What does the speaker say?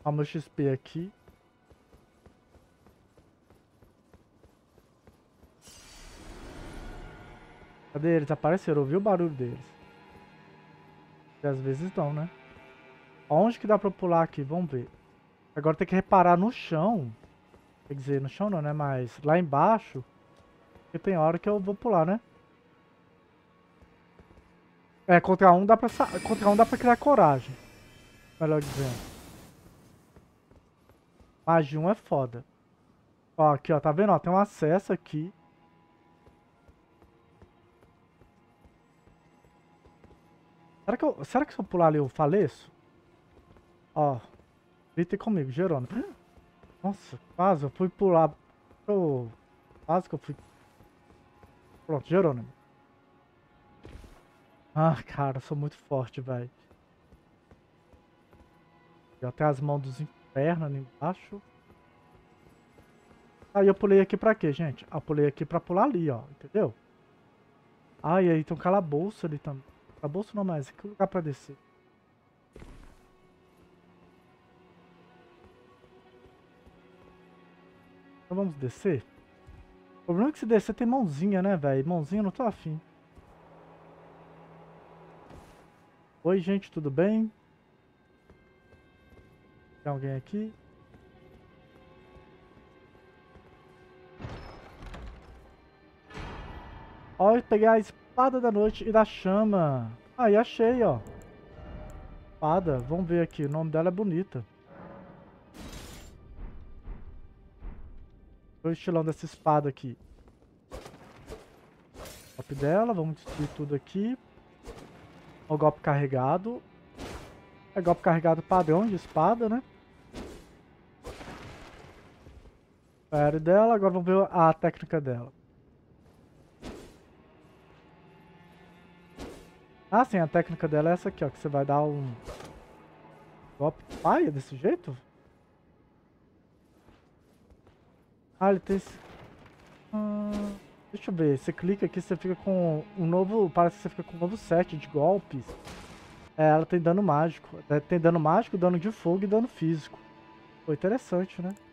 Ó, meu XP aqui. Cadê eles? Apareceram, ouvi o barulho deles. E às vezes não, né? Onde que dá pra pular aqui? Vamos ver. Agora tem que reparar no chão. Quer dizer, no chão não, né? Mas lá embaixo. Porque tem hora que eu vou pular, né? É, contra um dá pra criar coragem. Melhor dizendo. Mais de um é foda. Ó, aqui, ó. Tá vendo? Ó, tem um acesso aqui. Será que se eu pular ali eu faleço? Ó. Grita comigo, Jerônimo. Nossa, quase eu fui pular. Quase que eu fui. Pronto, Jerônimo. Ah, cara, eu sou muito forte, velho. Já tem as mãos dos infernos ali embaixo. Aí eu pulei aqui pra quê, gente? Eu pulei aqui pra pular ali, ó. Entendeu? Ah, e aí tem um calabouço ali também. Calabouço não mais. Que lugar pra descer? Então vamos descer? O problema é que se descer tem mãozinha, né, velho? Mãozinha eu não tô afim. Oi, gente, tudo bem? Tem alguém aqui? Ó, eu peguei a espada da noite e da chama. Aí, achei, ó. Espada, vamos ver aqui. O nome dela é bonita. Olha o estilão dessa espada aqui. Golpe dela, vamos destruir tudo aqui. O golpe carregado. É golpe carregado padrão de espada, né? Parry dela, agora vamos ver a técnica dela. Ah, sim, a técnica dela é essa aqui, ó. Que você vai dar um golpe paia desse jeito? Ah, ele tem esse... deixa eu ver. Você clica aqui, você fica com um novo... Parece que você fica com um novo set de golpes. É, ela tem dano mágico. Tem dano mágico, dano de fogo e dano físico. Foi interessante, né?